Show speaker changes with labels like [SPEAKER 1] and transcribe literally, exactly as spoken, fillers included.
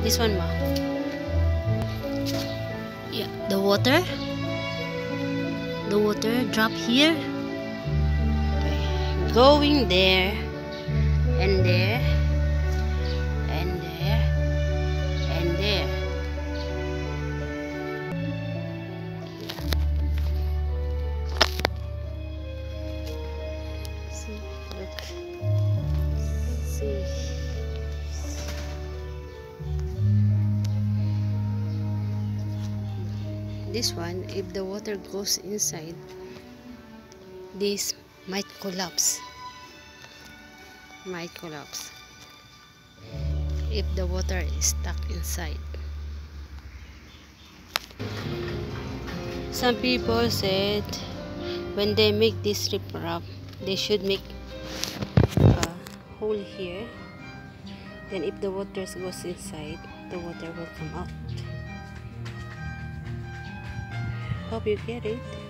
[SPEAKER 1] This one, ma. Yeah, the water. The water drop here. Okay. Going there. And there. And there. And there. See, look. See. This one, if the water goes inside, this might collapse. Might collapse. If the water is stuck inside. Some people said when they make this riprap, they should make a hole here. Then if the water goes inside, the water will come out. Hope you get it.